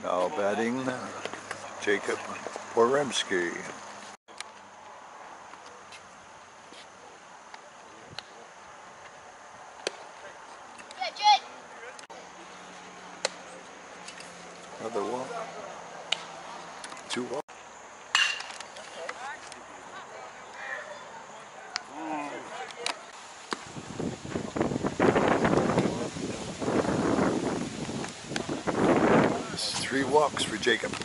Now batting, Jacob Poremski. Another walk. 2 walks. This is 3 walks for Jacob.